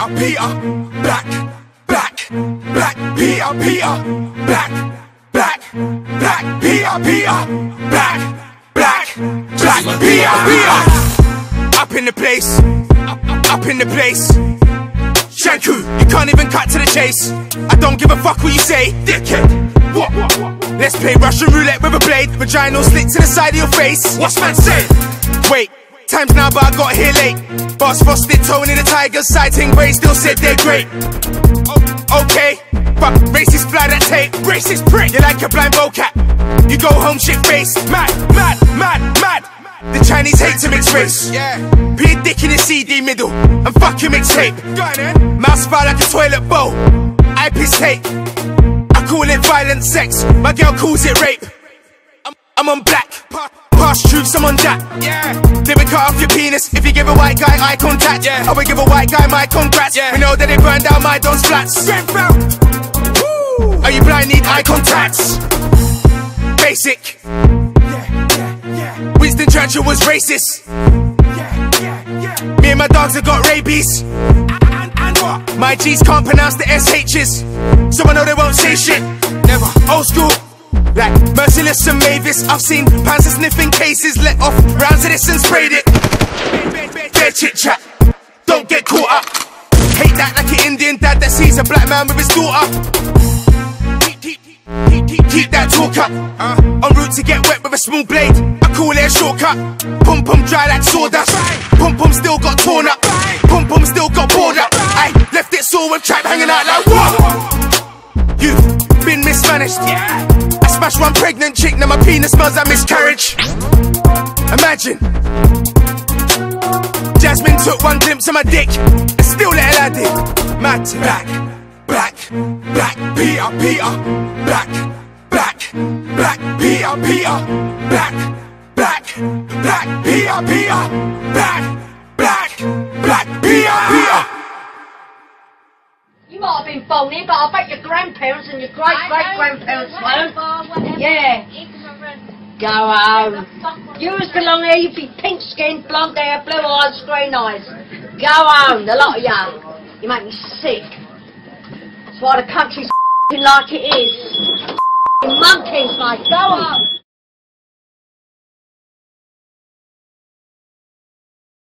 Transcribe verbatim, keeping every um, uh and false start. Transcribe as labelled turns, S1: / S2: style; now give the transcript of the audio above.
S1: Peter, Peter, black, black, black, Peter, Peter, black, black, black, Peter, Peter, black, black, black, Peter, Peter. Up in the place, up, up, up in the place. Shanku, you can't even cut to the chase. I don't give a fuck what you say, dickhead. What? Let's play Russian roulette with a blade. Vaginal slit to the side of your face. What's man say? Wait, time's now but I got here late. Boss frosted tone in the Tigers sighting, but he still said they're great. Okay, but racist fly that tape. Racist prick, you're like a blind cat. You go home shit face. Mad, mad, mad, mad. The Chinese hate to mix race. Yeah. Put your dick in the C D middle and fuck your mixtape. Mouse fire like a toilet bowl. I piss tape. I call it violent sex. My girl calls it rape. I'm, I'm on black. Past truths, I'm on that. Yeah. They would cut off your penis if you give a white guy eye contact. Yeah. I would give a white guy my congrats. Yeah. We know that they burned down my Don's flats. Woo. Are you blind? Need eye contacts. Basic. Winston Churchill was racist. Me and my dogs have got rabies. And, and what? My G's can't pronounce the S H's, so I know they won't say shit. Never. Old school, like Merciless and Mavis. I've seen Panzer sniffing cases, let off rounds of this and sprayed it. Dead chit chat, don't get caught up. Hate that like an Indian dad that sees a black man with his daughter. Keep that talk up. uh, En route to get wet with a small blade. I call it a shortcut. Pum pum dry like sawdust. Pum pum still got torn up. Pum pum still got bored up. I left it sore with trap hanging out like what? You've been mismanaged. I smashed one pregnant chick, now my penis smells like miscarriage. Imagine Jasmine took one glimpse of my dick and still let her lad in. Mad black, black, black, Peter, Peter, black, black, black, Peter, Peter, black, black, black, Peter, Peter, black, black, black, Peter, Peter.
S2: You might have been born in, but I bet your grandparents and your great-great-grandparents weren't. Yeah. Go home. You was belong here, you'd be pink-skinned, blonde hair, blue eyes, green eyes. Go home, the lot of you. You make me sick. That's why the country's like it is. Monkeys, mate. Go on.